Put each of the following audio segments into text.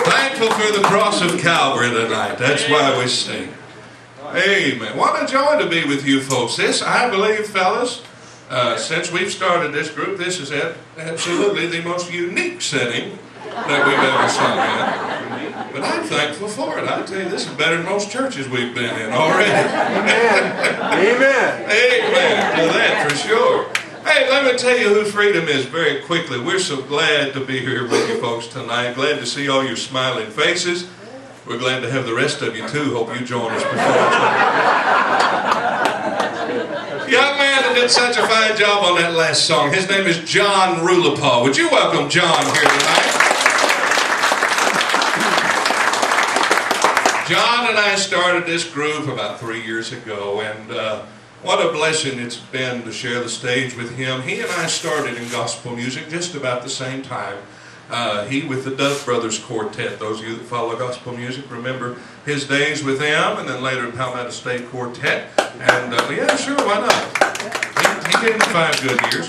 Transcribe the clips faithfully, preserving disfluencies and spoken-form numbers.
Thankful for the cross of Calvary tonight. That's why we sing. Amen. What a joy to be with you folks. This, I believe, fellas, uh, since we've started this group, this is absolutely the most unique setting that we've ever sung in. But I'm thankful for it. I tell you, this is better than most churches we've been in already. Amen. Amen to that for sure. Hey, let me tell you who Freedom is very quickly. We're so glad to be here with you folks tonight. Glad to see all your smiling faces. We're glad to have the rest of you too. Hope you join us before. Young man that did such a fine job on that last song. His name is John Rulipaw. Would you welcome John here tonight? John and I started this group about three years ago, and uh, what a blessing it's been to share the stage with him. He and I started in gospel music just about the same time. Uh, he with the Dove Brothers Quartet. Those of you that follow gospel music remember his days with them, and then later Palmetto State Quartet. And uh, yeah, sure, why not? He, he gave me five good years.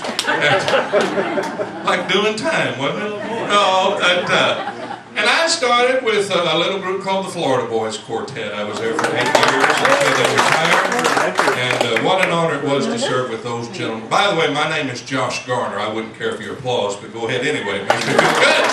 Like doing time, wasn't it? No, but, uh, and I started with a little group called the Florida Boys Quartet. I was there for eight years until they retired. And uh, what an honor it was to serve with those gentlemen. By the way, my name is Josh Garner. I wouldn't care for your applause, but go ahead anyway. It makes me feel good.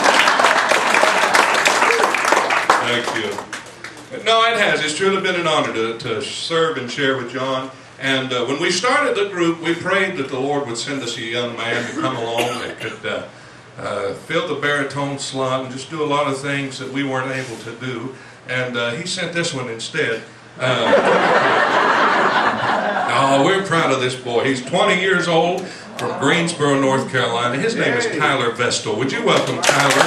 Thank you. No, it has. It's truly been an honor to, to serve and share with John. And uh, when we started the group, we prayed that the Lord would send us a young man to come along that could uh, uh, fill the baritone slot and just do a lot of things that we weren't able to do. And uh, he sent this one instead. Uh, oh, we're proud of this boy. He's twenty years old, from Greensboro, North Carolina. His name is Tyler VESTAL. Would you welcome Tyler?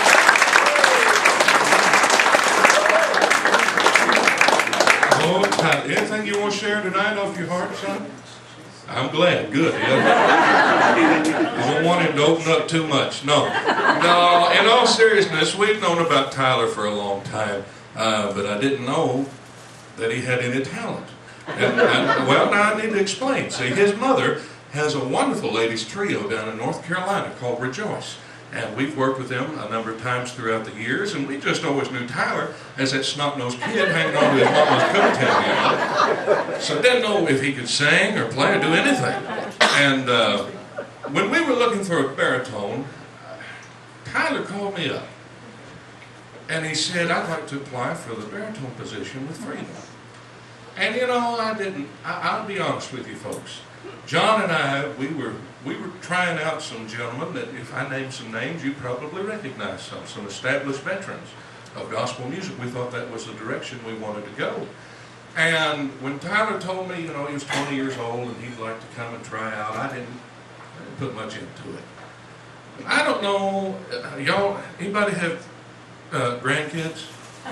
Oh, Tyler, anything you want to share tonight off your heart, son? I'm glad. Good. Yeah. I don't want him to open up too much. No. No, in all seriousness, we've known about Tyler for a long time, uh, but I didn't know that he had any talent. And, and, well, now I need to explain. See, his mother has a wonderful ladies trio down in North Carolina called Rejoice. And we've worked with them a number of times throughout the years, and we just always knew Tyler as that snot-nosed kid hanging on to his mama's coattail, you know. So didn't know if he could sing or play or do anything. And uh, when we were looking for a baritone, Tyler called me up. And he said, I'd like to apply for the baritone position with Freedom. And you know, I didn't, I, I'll be honest with you folks. John and I, we were we were trying out some gentlemen that if I name some names, you probably recognize some, some established veterans of gospel music. We thought that was the direction we wanted to go. And when Tyler told me, you know, he was twenty years old and he'd like to come and try out, I didn't, I didn't put much into it. I don't know, uh, y'all, anybody have uh, grandkids?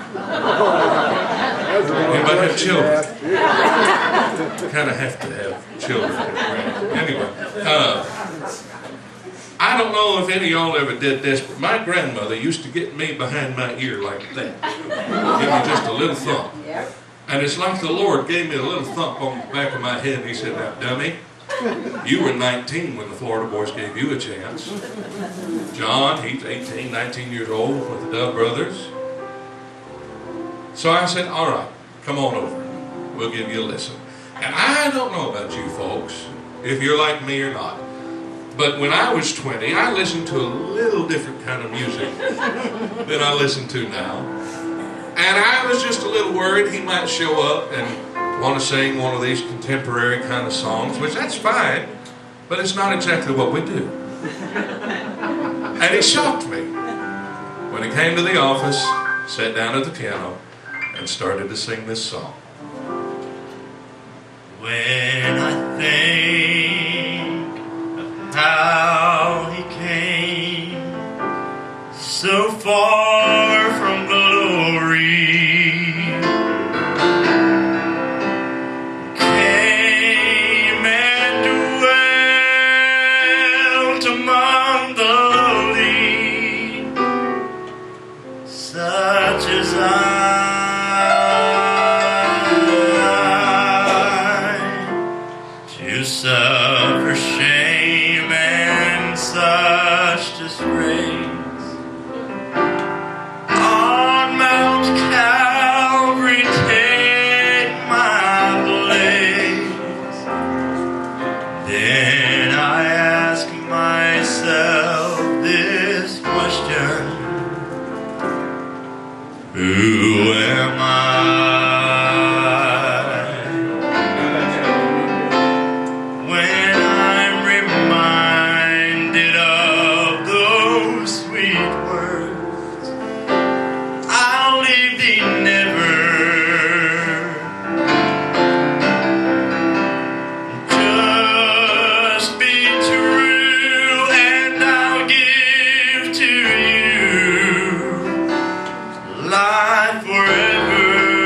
Anybody have children? Kind of have to have children. Anyway, uh, I don't know if any of y'all ever did this, but my grandmother used to get me behind my ear like that. Give me just a little thump. And it's like the Lord gave me a little thump on the back of my head and he said, now dummy, you were nineteen when the Florida Boys gave you a chance. John, he's eighteen, nineteen years old with the Dove Brothers. So I said, all right, come on over. We'll give you a listen. And I don't know about you folks, if you're like me or not, but when I was twenty, I listened to a little different kind of music than I listen to now. And I was just a little worried he might show up and want to sing one of these contemporary kind of songs, which that's fine, but it's not exactly what we do. And he shocked me when he came to the office, sat down at the piano, and started to sing this song. When I think of how he came so far from glory, came and dwelt among the lowly, such as I. Suffer shame and such disgrace. Oh, Who am I when I'm reminded of those sweet words? I'll leave thee never, just be true, and I'll give to you life forever.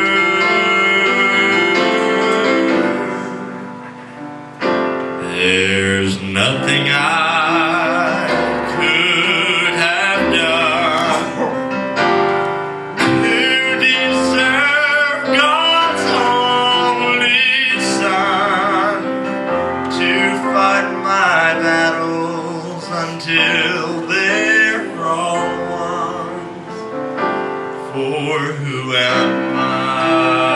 There's nothing I could have done to deserve God's only Son to fight my battles until they're all won. For who am I?